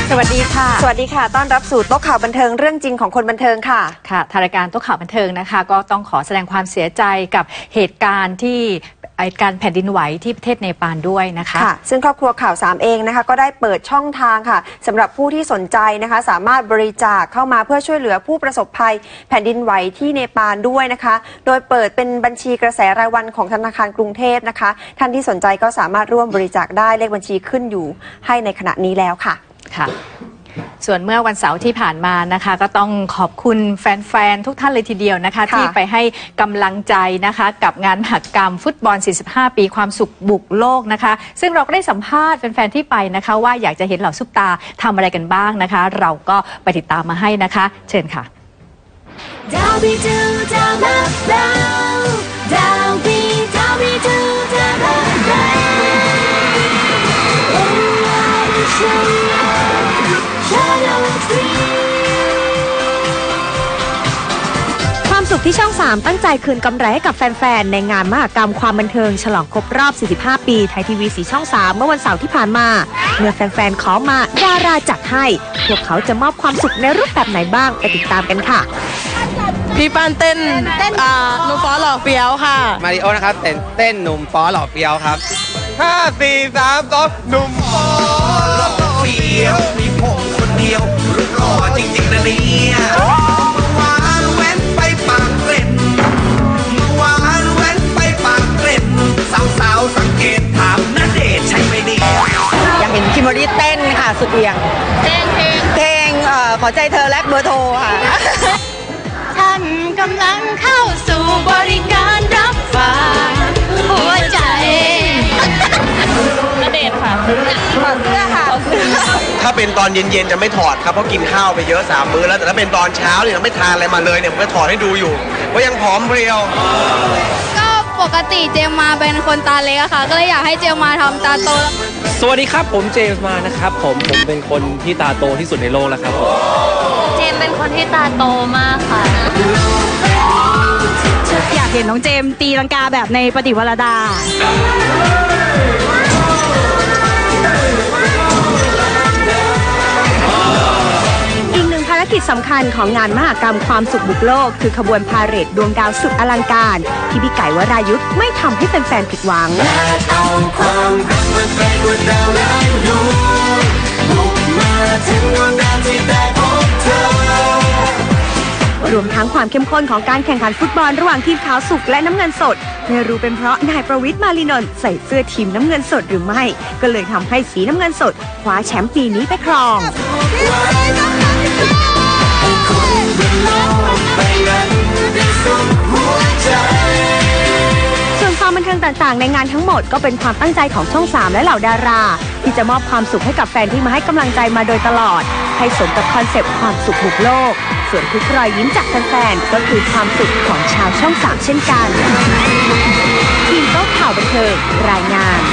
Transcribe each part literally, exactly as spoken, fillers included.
สวัสดีค่ะสวัสดีค่ะต้อนรับสู่โต๊ะข่าวบันเทิงเรื่องจริงของคนบันเทิงค่ะค่ะทางรายการโต๊ะข่าวบันเทิงนะคะก็ต้องขอแสดงความเสียใจกับเหตุการณ์ที่เหตุการณ์แผ่นดินไหวที่ประเทศเนปาลด้วยนะคะค่ะซึ่งครอบครัวข่าวสามเองนะคะก็ได้เปิดช่องทางค่ะสำหรับผู้ที่สนใจนะคะสามารถบริจาคเข้ามาเพื่อช่วยเหลือผู้ประสบภัยแผ่นดินไหวที่เนปาลด้วยนะคะโดยเปิดเป็นบัญชีกระแสรายวันของธนาคารกรุงเทพนะคะท่านที่สนใจก็สามารถร่วมบริจาคได้เลขบัญชีขึ้นอยู่ให้ในขณะนี้แล้วค่ะค่ะส่วนเมื่อวันเสาร์ที่ผ่านมานะคะก็ต้องขอบคุณแฟนๆทุกท่านเลยทีเดียวนะคะที่ไปให้กำลังใจนะคะกับงานมหกรรมฟุตบอลสี่สิบห้าปีความสุขบุกโลกนะคะซึ่งเราก็ได้สัมภาษณ์แฟนๆที่ไปนะคะว่าอยากจะเห็นเหล่าซุปตาทำอะไรกันบ้างนะคะเราก็ไปติดตามมาให้นะคะเชิญค่ะความสุขที่ช่องสามตั้งใจคืนกำไรให้กับแฟนๆในงานมหกรรมความบันเทิงฉลองครบรอบสี่สิบห้าปีไทยทีวีสีช่องสามเมื่อวันเสาร์ที่ผ่านมาเมื่อแฟนๆขอมาดาราจัดให้พวกเขาจะมอบความสุขในรูปแบบไหนบ้างไปติดตามกันค่ะพี่ปานเต้นอ่าหนุ่มฟ้อหล่อเฟี้ยวค่ะมาริโอนะครับเต้นเต้นหนุ่มฟ้อหล่อเฟี้ยวครับห้าสี่สามสองหนุ่มฟ้อหล่อเฟี้ยวมีผมคนเดียวรูปหล่อจริงๆนะเนี่ยเมื่อวานแว้นไปปากเกร็ดเมื่อวานแว้นไปปากเกร็ดสาวๆสังเกตถามณเดชน์ใช่ไหมดีอยากเห็นคิมเบอรรี่เต้นค่ะสุดเอียงเพลงเพลงเพลงเอ่อขอใจเธอและเบอร์โทรค่ะฉันกำลังเข้าสู่บริการรับฝากหัวใจณเดชน์ค่ะถอดเสื้อค่ะถ้าเป็นตอนเย็นๆจะไม่ถอดครับเพราะกินข้าวไปเยอะสามมื้อแล้วแต่ถ้าเป็นตอนเช้าเนี่ยไม่ทานอะไรมาเลยเนี่ยผมก็ถอดให้ดูอยู่ว่ายังผอมเพรียวก็ปกติเจมมาเป็นคนตาเล็กอะค่ะก็เลยอยากให้เจมมาทำตาโตสวัสดีครับผมเจมส์มานะครับผมผมเป็นคนที่ตาโตที่สุดในโลกแล้วครับเจมเป็นคนที่ตาโตมากค่ะอยากเห็นน้องเจมตีลังกาแบบในปฏิวรดาอีกหนึ่งภารกิจสำคัญของงานมหกรรมความสุขบุกโลกคือขบวนพาเหรดดวงดาวสุดอลังการที่พี่ไก่วรายุทธ์ไม่ทำให้แฟนๆผิดหวังรวมทั้งความเข้มข้นของการแข่งขันฟุตบอลระหว่างทีมขาวสุกและน้ำเงินสดไม่รู้เป็นเพราะนายประวิตรมาลีนนท์ใส่เสื้อทีมน้ำเงินสดหรือไม่ก็เลยทำให้สีน้ำเงินสดคว้าแชมป์ปีนี้ไปครองส่วนความบันเทิงต่างๆในงานทั้งหมดก็เป็นความตั้งใจของช่องสามและเหล่าดาราที่จะมอบความสุขให้กับแฟนที่มาให้กำลังใจมาโดยตลอดให้สมกับคอนเซปต์ความสุขบุกโลกส่วนทุกรอยยิ้มจากแฟนๆก็คือความสุขของชาวช่องสามเช่นกันทีมโต๊ะข่าวบันเทิงรายงาน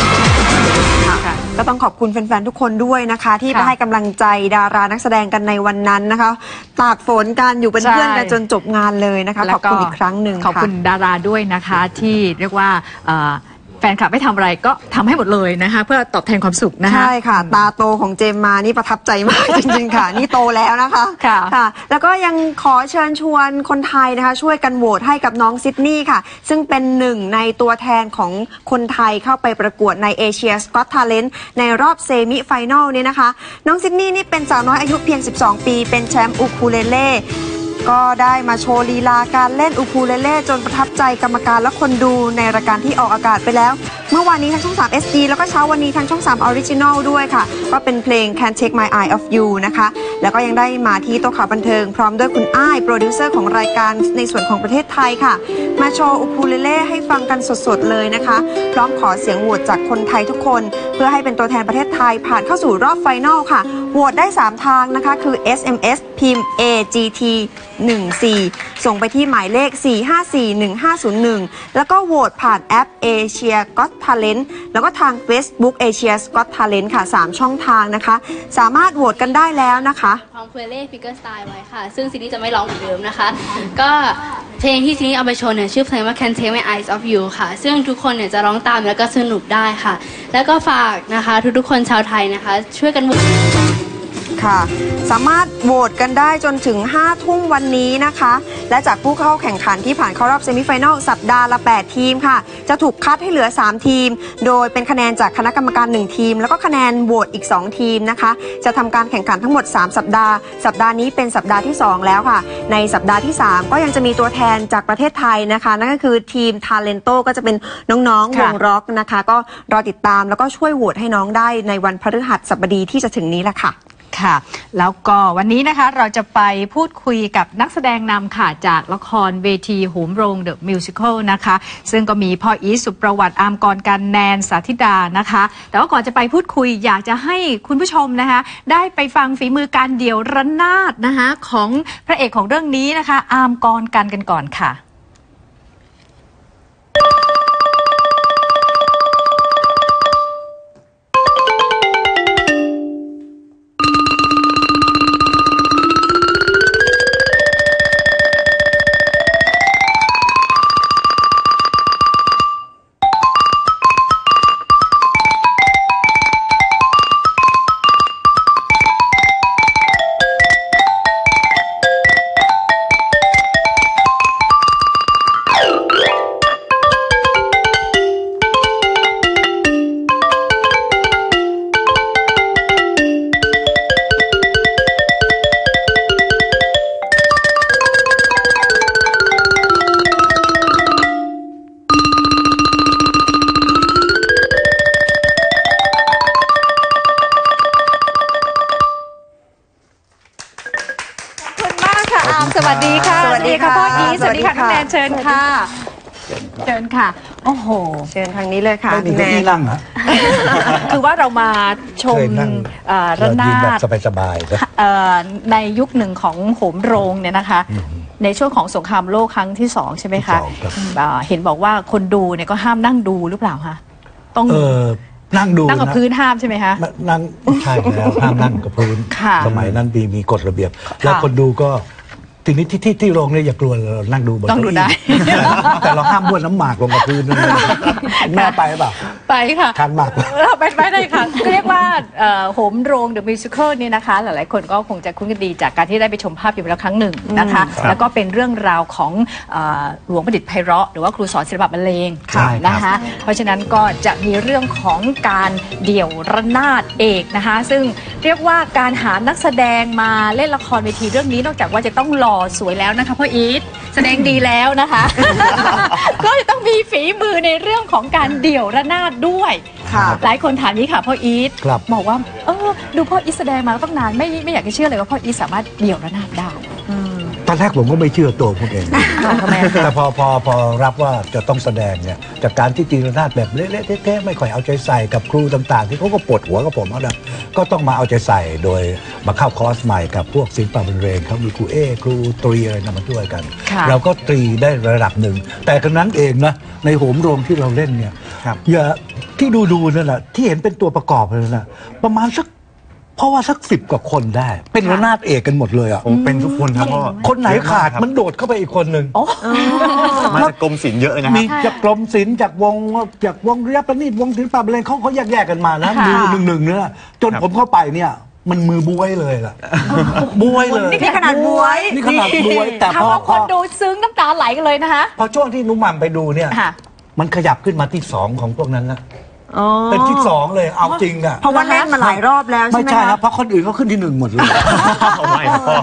ก็ต้องขอบคุณแฟนๆทุกคนด้วยนะคะที่ไปให้กำลังใจดารานักแสดงกันในวันนั้นนะคะตากฝนกันอยู่เป็นเพื่อนกันจนจบงานเลยนะคะขอบคุณอีกครั้งหนึ่งขอบคุณดาราด้วยนะคะที่เรียกว่าแฟนคลับไม่ทำอะไรก็ทำให้หมดเลยนะคะเพื่อตอบแทนความสุขนะคะใช่ค่ะตาโตของเจมมานี่ประทับใจมากจริงๆค่ะนี่โตแล้วนะคะค่ะค่ะแล้วก็ยังขอเชิญชวนคนไทยนะคะช่วยกันโหวตให้กับน้องซิดนีย์ค่ะซึ่งเป็นหนึ่งในตัวแทนของคนไทยเข้าไปประกวดในเอเชียสกอตทาเลนต์ในรอบเซมิไฟแนลนี้นะคะน้องซิดนีย์นี่เป็นสาวน้อยอายุเพียงสิบสองปีเป็นแชมป์อูคูเลเล่ก็ได้มาโชว์ลีลาการเล่นอูคูเลเล่จนประทับใจกรรมการและคนดูในรายการที่ออกอากาศไปแล้วเมื่อวานนี้ทางช่องสาม เอส ดี แล้วก็เช้าวันนี้ทางช่องสาม Original ด้วยค่ะก็เป็นเพลง Can't Take My Eye Off You นะคะแล้วก็ยังได้มาที่โต๊ะข่าวบันเทิงพร้อมด้วยคุณอ้ายโปรดิวเซอร์ของรายการในส่วนของประเทศไทยค่ะมาโชว์อูคูเลเล่ให้ฟังกันสดๆเลยนะคะพร้อมขอเสียงโหวตจากคนไทยทุกคนเพื่อให้เป็นตัวแทนประเทศไทยผ่านเข้าสู่รอบไฟนอลค่ะโหวตได้สามทางนะคะคือ เอส เอ็ม เอส พิมพ์ เอ จี ที หนึ่งสี่ ส่งไปที่หมายเลขสี่ ห้า สี่ หนึ่ง ห้า ศูนย์ หนึ่งแล้วก็โหวตผ่านแอป Asia Got Talent แล้วก็ทาง Facebook Asia Got Talent ค่ะสามช่องทางนะคะสามารถโหวตกันได้แล้วนะคะของเพลเล่ฟิกเกอร์สไตล์ไว้ค่ะซึ่งซีนี้จะไม่ร้องเหมือนเดิมนะคะก็เพลงที่ซีนี้เอาไปโชว์เนี่ยชื่อเพลงว่า Can't Take My Eyes Off You ค่ะซึ่งทุกคนเนี่ยจะร้องตามแล้วก็สนุกได้ค่ะแล้วก็ฝากนะคะทุกๆคนชาวไทยนะคะช่วยกันโหวตค่ะ สามารถโหวตกันได้จนถึงห้าทุ่มวันนี้นะคะ และจากผู้เข้าแข่งขันที่ผ่านเข้ารอบเซมิไฟแนลสัปดาห์ละแปดทีมค่ะจะถูกคัดให้เหลือสามทีมโดยเป็นคะแนนจากคณะกรรมการหนึ่งทีมแล้วก็คะแนนโหวตอีกสองทีมนะคะจะทำการแข่งขันทั้งหมดสามสัปดาห์สัปดาห์นี้เป็นสัปดาห์ที่สองแล้วค่ะในสัปดาห์ที่สามก็ยังจะมีตัวแทนจากประเทศไทยนะคะนั่นก็คือทีม Talento ก็จะเป็นน้องๆวงร็อกนะคะก็รอติดตามแล้วก็ช่วยโหวตให้น้องได้ในวันพฤหัสบดีที่จะถึงนี้แหละค่ะค่ะแล้วก็วันนี้นะคะเราจะไปพูดคุยกับนักแสดงนำค่ะจากละครเวทีโหมโรงเดอะมิวสิควลนะคะซึ่งก็มีพ่ออีทสุประวัติอามกรกันแนนสาธิดานะคะแต่ว่าก่อนจะไปพูดคุยอยากจะให้คุณผู้ชมนะคะได้ไปฟังฝีมือการเดี่ยวระนาดนะคะของพระเอกของเรื่องนี้นะคะอามกรกันกันก่อนค่ะสวัสดีค่ะสวัสดีค่ะพ่ออีทสวัสดีค่ะสวัสดีค่ะน้องแนนเชิญค่ะเชิญค่ะโอ้โหเชิญทางนี้เลยค่ะไม่มีเก้าอี้นั่งเหรอคือว่าเรามาชมเคยนั่งเอ่อเราระนายืนแบบดสบายๆนะเอ่อในยุคหนึ่งของโหมโรงเนี่ยนะคะในช่วงของสงครามโลกครั้งที่สองใช่ไหมคะที่สองครับอ่าเห็นบอกว่าคนดูเนี่ยก็ห้ามนั่งดูหรือเปล่าคะต้องเออนั่งดูนั่งกับนะพื้นห้ามใช่ไหมคะนั่งใช่แล้วห้ามนั่งกับพื้นค่ะสมัยนั้นมีมีกฎระเบียบ แล้วคนดูก็ทีนี้ที่ที่ที่โรงเนี่ยอย่ากลัวเรานั่งดูบนต้องเก้าดูอี้ได้แต่เราห้ามบ้วนน้ำหมากลงกับพื้นนั่นเลยแม่ไปเปล่าไปค่ะทานหมากเราไปไปได้ค่ะก็เรียกว่าเอ่อโหมโรงเดอะมิวสิควลนี่นะคะหลายๆคนก็คงจะคุ้นกันดีจากการที่ได้ไปชมภาพยนตร์แล้วครั้งหนึ่งนะคะครับแล้วก็เป็นเรื่องราวของเอ่อหลวงประดิษฐ์ไพเราะหรือว่าครูสอนศิลปะบรรเลงใช่ครับนะคะเพราะฉะนั้นก็จะมีเรื่องของการเดี่ยวระนาดเอกนะคะซึ่งเรียกว่าการหานักแสดงมาเล่นละครเวทีเรื่องนี้นอกจากว่าจะต้องหล่อสวยแล้วนะคะพ่ออีทแสดงดีแล้วนะคะ ก็จะต้องมีฝีมือในเรื่องของการเดี่ยวระนาดด้วยค่ะหลายคนถามนี้ค่ะพ่ออีทครับบอกว่าเออดูพ่ออีทแสดงมาตั้งนานไม่ไม่อยากจะเชื่อเลยว่าพ่ออีทสามารถเดี่ยวระนาดได้ตอนแรกผมก็ไม่เชื่อตัวผมเองแต่พอพอพอรับว่าจะต้องแสดงเนี่ยจากการที่ตีระนาดแบบเละๆเทะๆไม่ค่อยเอาใจใส่กับครูต่างๆ ที่เขาก็ปวดหัวกับผมเอานะก็ต้องมาเอาใจใส่โดยมาเข้าคอร์สใหม่กับพวกศิลปะบรรเลงเขามีครูเอครูตรีอะไรนะมาช่วยกันค่ะเราก็ตรีได้ระดับหนึ่งแต่กระนั้นเองนะในโหมโรงที่เราเล่นเนี่ยอย่าที่ดูดูนั่นแหละที่เห็นเป็นตัวประกอบเลยนะประมาณสักเพราะว่าสักสิบกว่าคนได้ เป็นระนาดเอกกันหมดเลยอ่ะผมเป็นทุกคนครับพ่อคนไหนขาดมันโดดเข้าไปอีกคนหนึ่งมาจากกรมศิลป์เยอะเลยนะคมีรับจากกรมศิลป์จากวงจากวงเรียบประณีตวงศิลปะบรรเลงเขาเขาแยกแยกๆกันมานะค่ะมือหนึ่งหนึ่งๆเนี่ยจนผมเข้าไปเนี่ยมันมือบวยเลยล่ะบวยเลยนี่ขนาดบวยนี่ขนาดบวยแต่พทำอเอาพคอนดูซึ้งน้ำตาไหลกันเลยนะคะพอช่วงที่นุ่มหม่ำไปดูเนี่ยค่ะมันขยับขึ้นมาที่สองของพวกนั้นนะเป็นที่สองเลยเอาจริงอ่ะเพราะว่าเล่นมาหลายรอบแล้วใช่ไม่ไหมใช่คะครับเพราะคนอื่นเขาขึ้นที่หนึ่งหมดเลยไม่ครับพ่อ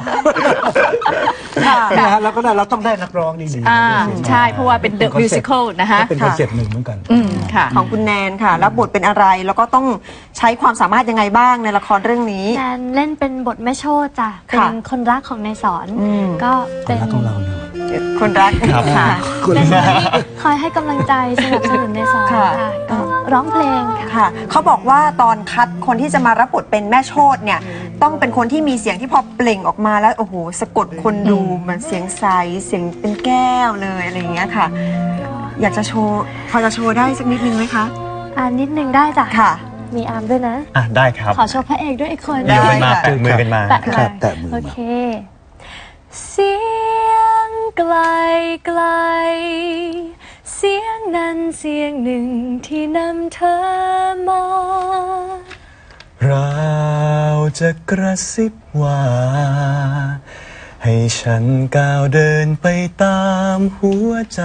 เนี่ยฮะเราก็ได้เราต้องได้นักร้องดีๆอ่าใช่เพราะว่าเป็น The Musical นะคะเป็นคอนเซ็ปต์หนึ่งเหมือนกันอืมค่ะของคุณแนนค่ะ แล้วบทเป็นอะไรแล้วก็ต้องใช้ความสามารถยังไงบ้างในละครเรื่องนี้แนนเล่นเป็นบทแม่โชติจ้ะ เป็นค่ะคนรักของนายสอนอืมก็คเป็น นรักของเราเนี่ยคนรักครับค่ะเป็นคนที่คอยให้กำลังใจสนับสนุนนายสอนค่ะค่ะก็ร้องเพลงค่ะค่ะเขาบอกว่าตอนคัดคนที่จะมารับบทเป็นแม่โชติเนี่ยต้องเป็นคนที่มีเสียงที่พอเปล่งออกมาแล้วโอ้โหสะกดคนดูเหมันเสียงใสเสียงเป็นแก้วเลยอะไรอย่างเงี้ยค่ะ อยากจะโชว์พอจะโชว์ได้สักนิดนึงไหมคะอ่านิดนึงได้จ้ะค่ะมีอาร์มด้วยนะอ่ะได้ครับขอโชว์พระเอกด้วยอีกคนได้เดี๋ยวกันมาค่ะแตะมือกันมาแตะครับแตะมือโอมาเค เสียงไกลไกลเสียงนั้นเสียงหนึ่งที่นำเธอมาเราจะกระซิบว่าให้ฉันก้าวเดินไปตามหัวใจ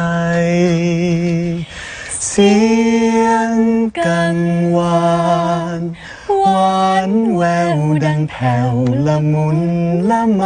เสียงกังวานหวานแววดังแผ่วละมุนละไม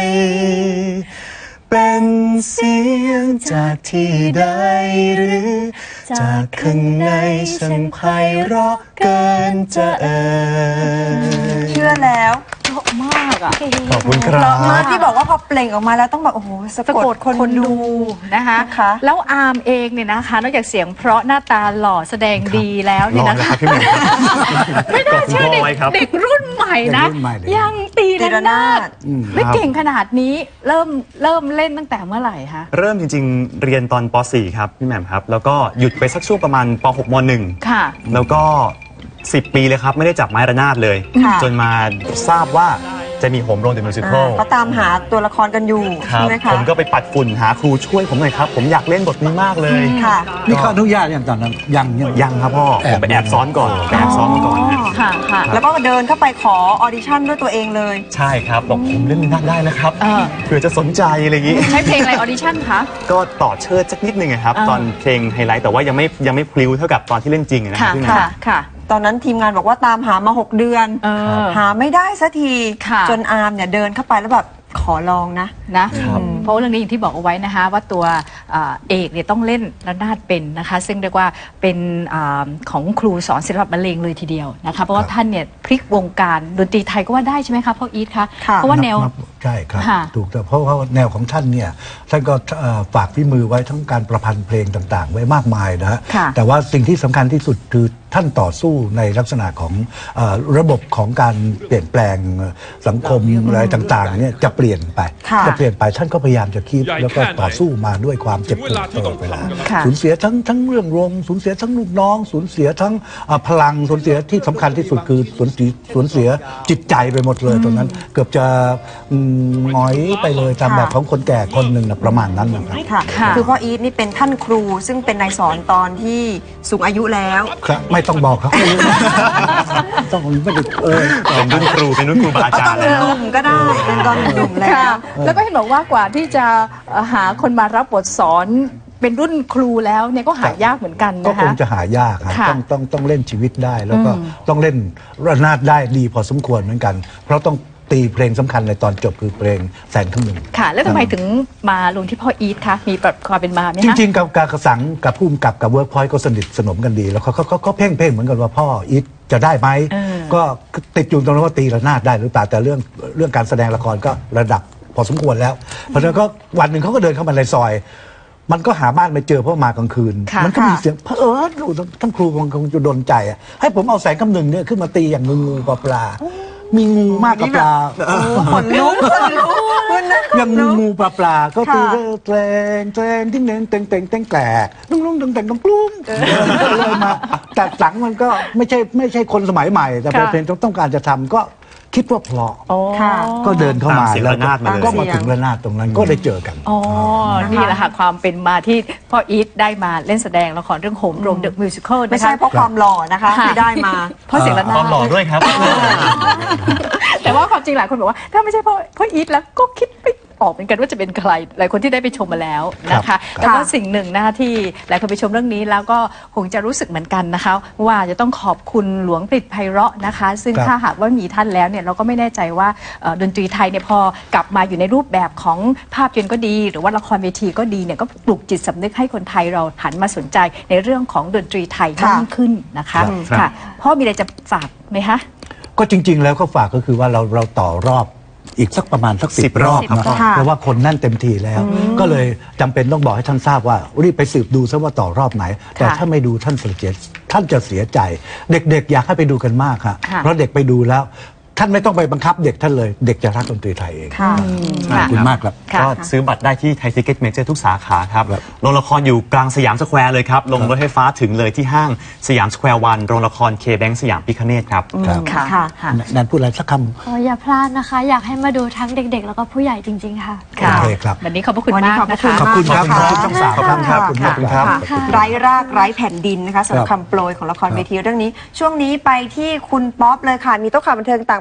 เป็นเสียงจากที่ใดหรือจากข้างในฉันไพเราะเกินจะเอ่ยเชื่อแล้วเพราะมากอ่ะขอบคุณครับเพราะมากที่บอกว่าพอเปล่งออกมาแล้วต้องแบบโอ้โหสะสะกกดดคนคนดูดูนะคะนะคะแล้วอาร์มเองเนี่ยนะคะนอกจากเสียงเพราะหน้าตาหล่อแสดงดีแล้วรเนี่ยอนะนะคคะรับพี่แหม่มครับไม่น่าเชื่อขอบคุณพ่อเด็กไว้ครับเด็กรุ่นใหม่นะเด็กรุ่นใหม่เลยยังตีระนาดอืมไม่เก่งขนาดนี้เริ่มเริ่มเล่นตั้งแต่เมื่อไหร่คะเริ่มจริงๆ เรียนตอนป .สี่ ครับพี่แหม่มครับแล้วก็หยุดไปสักช่วงประมาณป .หก ม .หนึ่งค่ะแล้วก็สิบปีเลยครับไม่ได้จับไม้ระนาดเลยค่ะจนมาทราบว่าจะมีโหมโรงเดอะมิวสิคลเขาตามหาตัวละครกันอยู่ครัใช่บไหมคะผมก็ไปปัดฝุ่นหาครูช่วยผมหน่อยครับ ผมอยากเล่นบทนี้มากเลยค่ะนี่เขาอนุญาตอย่างตอนนั้นยังยังยังครับพ่อแอบผมไปแอบซ้อนก่อนไปแอบซ้อนมาก่อนนะค่ะค่ะแล้วก็เดินเข้าไปขอออดิชั่นด้วยตัวเองเลยใช่ครับบอกผมเล่นระนาดได้นะครับเออเผื่อจะสนใจอะไรอย่างงี้ใช้เพลงอะไรออดิชั่นคะก็ต่อเชิดสักนิดนึงอะครับอ่าตอนเพลงไฮไลท์แต่ว่ายังไม่ยังไม่พลิ้วเท่ากับตอนที่เล่นจริงอะนะครัค่ะบพี่แหม่มค่ะค่ะตอนนั้นทีมงานบอกว่าตามหามาหกเดือนเออหาไม่ได้สักทีค่ะจนอาร์มเนี่ยเดินเข้าไปแล้วแบบขอลองนะนะเพราะว่าเรื่องนี้อย่างที่บอกเอาไว้นะคะว่าตัวเอ่อเอกเนี่ยต้องเล่นระนาดเป็นนะคะ ซึ่งเรียกว่าเป็นอาของครูสอนศิลปะบรรเลงเลยทีเดียวนะคะเพราะว่าท่านเนี่ยพลิกวงการดนตรีไทยก็ว่าได้ใช่ไหมคะพ่ออีทคะค่ะเพราะว่าแนวนับใช่ครับค่ะถูกแต่เพราะว่าแนวของท่านเนี่ยท่านก็เอ่อฝากฝีมือไว้ทั้งการประพันธ์เพลงต่างๆ ไว้มากมายนะฮะค่ะแต่ว่าสิ่งที่สำคัญที่สุดคือท่านต่อสู้ในลักษณะของเออระบบของการเปลี่ยนแปลงสังคมอะไรต่างๆเนี่ยจะเปลี่ยนไปค่ะจะเปลี่ยนไปท่านก็พยายามจะคีบแล้วก็ต่อสู้มาด้วยความเจ็บปวดตลอดเวลาค่ะสูญเสียทั้งทั้งเรื่องรมสูญเสียทั้งลูกน้องสูญเสียทั้งเอ่อพลังสูญเสียที่สำคัญที่สุดคือสูญเสียสูญเสียจิตใจไปหมดเลยตอนนั้นเกือบจะอืมหงอยไปเลยตามแบบของคนแก่คนหนึ่งนะประมาณนั้นนะครับค่ะค่ะคือพ่ออีทนี่เป็นท่านครูซึ่งเป็นนายสอนตอนที่สูงอายุแล้วครับไม่ต้องบอกครับ ต้องไม่ได้เออเป็นรุ่นครูเป็นรุ่นครูบาอาจารย์แล้วหนุ่มก็ได้เป็นตอนหนุ่มแล้วค่ะแล้วก็เห็นบอกว่ากว่าที่จะเอ่อหาคนมารับบทสอนเป็นรุ่นครูแล้วเนี่ยก็หายากเหมือนกันก็นะคงคะจะหายากครับค่ะต้องต้องต้องเล่นชีวิตได้ แล้วก็อืมต้องเล่นระนาดได้ดีพอสมควรเหมือนกัน เพราะต้องตีเพลงสำคัญในตอนจบคือเพลงแสนข้างหนึ่งค่ะ แล้วทำไมถึงมาลงที่พ่ออีทคะมีประวัติความเป็นมาไหมจคะริงๆ กับการกระสังกับผู้กำกับกับเวิร์กพอยต์ก็สนิทสนมกันดี แล้วเขาเขาเขาเขาเพ่งเพ่งเหมือนกันว่าพ่ออีทจะได้ไหมเออก็ติดอยู่ตรงนั้นว่าตีระนาดได้หรือเปล่าแต่เรื่องเรื่องการแสดงละครก็ระดับพอสมควรแล้ว เพราะฉะนั้นก็วันหนึ่งเขาก็เดินเข้ามาในซอย มันก็หาบ้านไม่เจอเพราะมากลางคืนค่ะมันก็มีเสียงเพอเออดูท่านครูคงคงจะโดนใจอะให้ผมเอาแสงกำหนึ่งเนี่ยขึ้นมาตีอย่างงูงูปลาปลามีงูมากกับปลาขนลุกขนลุกคุณนะอย่างงูงูปลาปลาก็ตีค่ะเตงเตงที่เน้นเตงเตงเตงแกลลุงลุงเตงเตงตุ้งปลุ้มเลยมาแต่สังมันก็ไม่ใช่ไม่ใช่คนสมัยใหม่ แต่เป็นค่ะเพลงต้องการจะทำก็คิดว่าเพราะอ๋อค่ะก็เดินเข้ามาตามเสียงแล้วระนาดมาเลยก็มาถึงระนาดตรงนั้นก็ได้เจอกันอ๋อ นี่แหละค่ะความเป็นมาที่พ่ออีทได้มาเล่นแสดงละครเรื่องโหมโรงเดอะมิวสิคลไม่นะคะใช่เพราะความหล่อนะคะค่ะที่ได้มาเพราะเสียงระนาความหล่อดด้วยครับแต่ว่าความจริงหลายคนบอกว่าถ้าไม่ใช่พ่อพ่ออีทแล้วก็คิดไม่ออกเหมือนกันว่าจะเป็นใครหลายคนที่ได้ไปชมมาแล้วนะครัคะบแต่ว่าสิ่งหนึ่งนะคะที่หลายคนไปชมเรื่องนี้แล้วก็คงจะรู้สึกเหมือนกันนะคะว่าจะต้องขอบคุณหลวงกฤษไพเราะนะคะ ซึ่งครับถ้าหากว่ามีท่านแล้วเนี่ยเราก็ไม่แน่ใจว่าเอ่อดนตรีไทยเนี่ยพอกลับมาอยู่ในรูปแบบของภาพยนตร์ก็ดี หรือว่าละครเวทีก็ดีเนี่ยก็ปลุกจิตสำนึกให้คนไทยเราหันมาสนใจในเรื่องของดนตรีไทยมากยิ่งขึ้นนะคะครับค่ะพ่อมีอะไรจะฝากไหมคะก็จริง ๆ แล้วก็ฝากก็คือว่าเราเราต่อรอบอีกสักประมาณสักสิสิบบ รรออบบ นะค่ะเพราะว่าคนนั่นเต็มทีแล้ว ก็เลยจำเป็นต้องบอกให้ท่านทราบว่ารีบไปสืบดูซะว่าต่อรอบไหน แต่ถ้าไม่ดูท่านเสียท่านจะเสียใจ เด็กๆ อยากให้ไปดูกันมากค่ะค่ะเพราะเด็กไปดูแล้ว ท่านไม่ต้องไปบังคับเด็กท่านเลย เด็กจะรักดนตรีไทยเองค่ะขอบคุณมากครับค่ะก็ซื้อบัตรได้ที่ไทยทิเก็ตเมเจอร์ทุกสาขาครับโรงละครอยู่กลางสยามสแควร์เลยครับ ลงรถไฟฟ้าถึงเลยที่ห้างสยามสแควร์วันโรงละครเคแบงค์สยามพิคเนตครับครับค่ะค่ะค่ะนันพูดอะไรสักคอ๋ออย่าพลาดนะคะ อยากให้มาดูทั้งเด็กๆ แล้วก็ผู้ใหญ่จริง ๆ ค่ะำโอเคครับวันนี้ขอบพระคุณวันนี้มากขอบพนะระคุณคะขอบคุณครับมากขอบคุณทั้งสามค่ะท่านครับขอบคุณครับค่ะไร้รากไร้แผ่นดินนะคะสำหรับคำโปรยของละครเวทีเรื่องนี้ ช่วงนี้ไปที่คุณป๊อปเลยค่ะ มีโต๊ะข่าวบันเทิงต่างประเทศ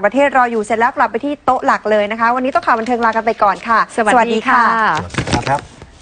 ประเทศรออยู่เสร็จแล้วกลับไปที่โต๊ะหลักเลยนะคะวันนี้โต๊ะข่าวบันเทิงลากันไปก่อนค่ะสวัสดีค่ะครับ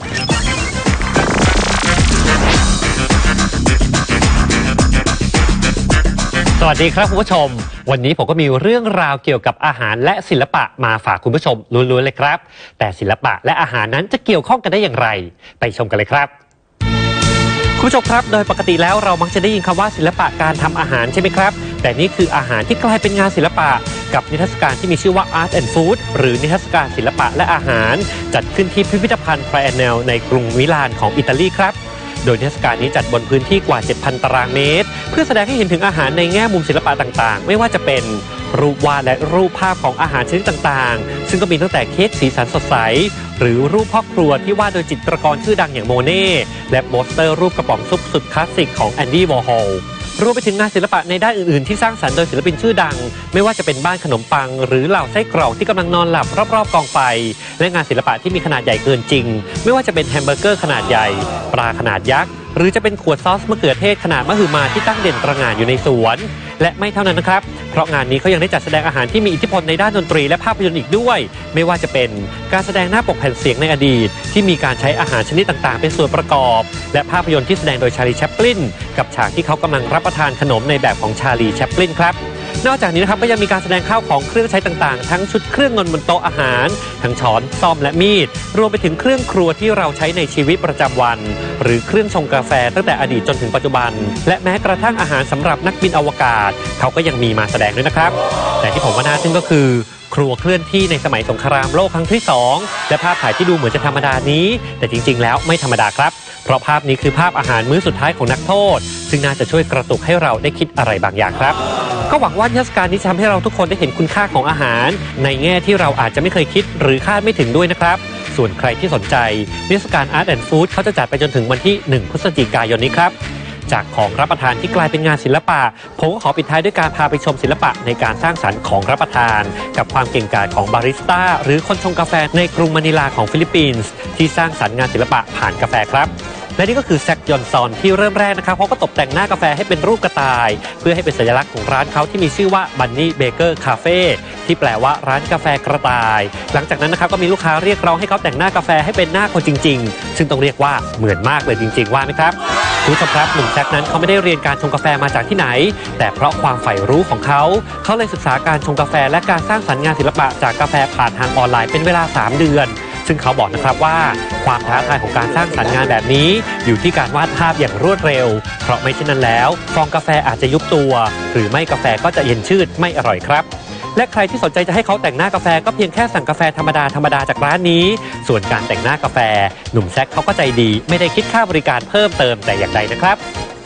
สวัสดีครับคุณผู้ชมวันนี้ผมก็มีเรื่องราวเกี่ยวกับอาหารและศิลปะมาฝากคุณผู้ชมล้วนๆเลยครับแต่ศิลปะและอาหารนั้นจะเกี่ยวข้องกันได้อย่างไรไปชมกันเลยครับคุณผู้ชมครับโดยปกติแล้วเรามักจะได้ยินคำว่าศิลปะการทำอาหารใช่ไหมครับแต่นี่คืออาหารที่กลายเป็นงานศิลปะกับนิทรรศการที่มีชื่อว่า Art and Food หรือนิทรรศการศิลปะและอาหารจัดขึ้นที่พิพิธภัณฑ์ไทรแอนเนลในกรุงมิลานของอิตาลีครับโดยนิทรรศการนี้จัดบนพื้นที่กว่า เจ็ดพัน ตารางเมตรเพื่อแสดงให้เห็นถึงอาหารในแง่มุมศิลปะต่างๆไม่ว่าจะเป็นรูปวาดและรูปภาพของอาหารชนิดต่างๆซึ่งก็มีตั้งแต่เค้กสีสันสดใสหรือรูปพ่อครัวที่วาดโดยจิตรกรชื่อดังอย่างโมเน่และโปสเตอร์รูปกระป๋องซุปสุดคลาสสิกของแอนดี้วอร์ฮอลรวมไปถึงงานศิลปะในด้านอื่นๆที่สร้างสรรค์โดยศิลปินชื่อดังไม่ว่าจะเป็นบ้านขนมปังหรือเหล่าไส้กรอกที่กำลังนอนหลับรอบๆกองไฟและงานศิลปะที่มีขนาดใหญ่เกินจริงไม่ว่าจะเป็นแฮมเบอร์เกอร์ขนาดใหญ่ปลาขนาดยักษ์หรือจะเป็นขวดซอสมะเขือเทศขนาดมหึมาที่ตั้งเด่นตระหง่านอยู่ในสวนและไม่เท่านั้นนะครับเพราะงานนี้เขายังได้จัดแสดงอาหารที่มีอิทธิพลในด้านดนตรีและภาพยนตร์อีกด้วยไม่ว่าจะเป็นการแสดงหน้าปกแผ่นเสียงในอดีตที่มีการใช้อาหารชนิดต่างๆเป็นส่วนประกอบและภาพยนตร์ที่แสดงโดยชาลีแชปลินกับฉากที่เขากำลังรับประทานขนมในแบบของชาลีแชปลินครับนอกจากนี้นะครับก็ยังมีการแสดงข้าวของเครื่องใช้ต่างๆทั้งชุดเครื่องเงินบนโต๊ะอาหารทั้งช้อนซ่อมและมีดรวมไปถึงเครื่องครัวที่เราใช้ในชีวิตประจำวันหรือเครื่องชงกาแฟตั้งแต่อดีตจนถึงปัจจุบันและแม้กระทั่งอาหารสำหรับนักบินอวกาศเขาก็ยังมีมาแสดงด้วยนะครับแต่ที่ผมว่าน่าทึ่งก็คือครัวเคลื่อนที่ในสมัยสงครามโลกครั้งที่สองและภาพถ่ายที่ดูเหมือนจะธรรมดานี้แต่จริงๆแล้วไม่ธรรมดาครับเพราะภาพนี้คือภาพอาหารมื้อสุดท้ายของนักโทษซึ่งน่าจะช่วยกระตุกให้เราได้คิดอะไรบางอย่างครับก็หวังว่านิทรรศการนี้จะทำให้เราทุกคนได้เห็นคุณค่าของอาหารในแง่ที่เราอาจจะไม่เคยคิดหรือคาดไม่ถึงด้วยนะครับส่วนใครที่สนใจนิทรรศการ Art and Food เขาจะจัดไปจนถึงวันที่หนึ่งพฤศจิกายนนี้ครับจากของรับประทานที่กลายเป็นงานศิลปะผมก็ขอปิดท้ายด้วยการพาไปชมศิลปะในการสร้างสรรค์ของรับประทานกับความเก่งกาจของบาริสต้าหรือคนชงกาแฟในกรุงมะนิลาของฟิลิปปินส์ที่สร้างสรรค์งานศิลปะผ่านกาแฟครับและนี่ก็คือแซค ยอนซอนที่เริ่มแรกนะครับเขาก็ตกแต่งหน้ากาแฟให้เป็นรูปกระต่ายเพื่อให้เป็นสัญลักษณ์ของร้านเขาที่มีชื่อว่า Bunny Baker Cafe ที่แปลว่าร้านกาแฟกระต่ายหลังจากนั้นนะครับก็มีลูกค้าเรียกร้องให้เขาแต่งหน้ากาแฟให้เป็นหน้าคนจริงๆซึ่งต้องเรียกว่าเหมือนมากเลยจริงๆว่าไหมครับคุณผู้ชมครับหนุ่มแซคนั้นเขาไม่ได้เรียนการชงกาแฟมาจากที่ไหนแต่เพราะความใฝ่รู้ของเขาเขาเลยศึกษาการชงกาแฟและการสร้างสรรค์งานศิลปะจากกาแฟผ่านทางออนไลน์เป็นเวลาสามเดือนซึ่งเขาบอกนะครับว่าความท้าทายของการสร้างสรรค์งานแบบนี้อยู่ที่การวาดภาพอย่างรวดเร็วเพราะไม่เช่นนั้นแล้วฟองกาแฟอาจจะยุบตัวหรือไม่กาแฟก็จะเย็นชืดไม่อร่อยครับและใครที่สนใจจะให้เขาแต่งหน้ากาแฟก็เพียงแค่สั่งกาแฟธรรมดาธรรมดาจากร้านนี้ส่วนการแต่งหน้ากาแฟหนุ่มแซคเขาก็ใจดีไม่ได้คิดค่าบริการเพิ่มเติมแต่อย่างใดนะครับ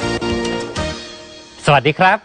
สวัสดีครับ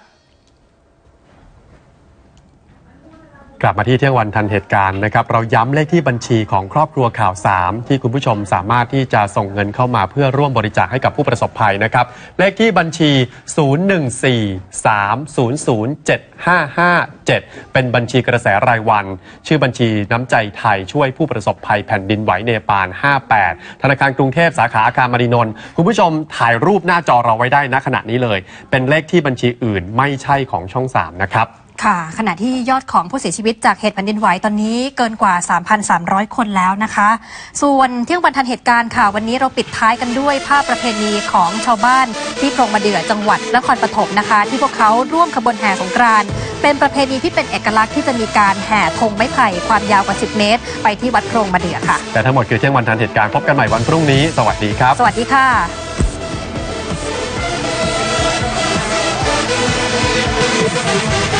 กลับมาที่เที่ยงวันทันเหตุการณ์นะครับเราย้ำเลขที่บัญชีของครอบครัวข่าวสามที่คุณผู้ชมสามารถที่จะส่งเงินเข้ามาเพื่อร่วมบริจาคให้กับผู้ประสบภัยนะครับเลขที่บัญชีศูนย์ หนึ่ง สี่ สาม ศูนย์ ศูนย์ เจ็ด ห้า ห้า เจ็ดเป็นบัญชีกระแสรายวันชื่อบัญชีน้ำใจไทยช่วยผู้ประสบภัยแผ่นดินไหวเนปาลห้าแปดธนาคารกรุงเทพสาขาอาคารมณีนนท์คุณผู้ชมถ่ายรูปหน้าจอเราไว้ได้ณขณะนี้เลยเป็นเลขที่บัญชีอื่นไม่ใช่ของช่องสามนะครับค่ะขณะที่ยอดของผู้เสียชีวิตจากเหตุแผ่นดินไหวตอนนี้เกินกว่า สามพันสามร้อย คนแล้วนะคะส่วนเที่ยงวันทันเหตุการณ์ค่ะวันนี้เราปิดท้ายกันด้วยภาพประเพณีของชาวบ้านที่โพรงมะเดื่อจังหวัดนครปฐมนะคะที่พวกเขาร่วมขบวนแห่สงกรานต์เป็นประเพณีที่เป็นเอกลักษณ์ที่จะมีการแห่ธงไม้ไผ่ความยาวกว่าสิบเมตรไปที่วัดโพรงมะเดื่อค่ะแต่ทั้งหมดคือเที่ยงวันทันเหตุการณ์พบกันใหม่วันพรุ่งนี้สวัสดีครับสวัสดีค่ะ We'll be right back.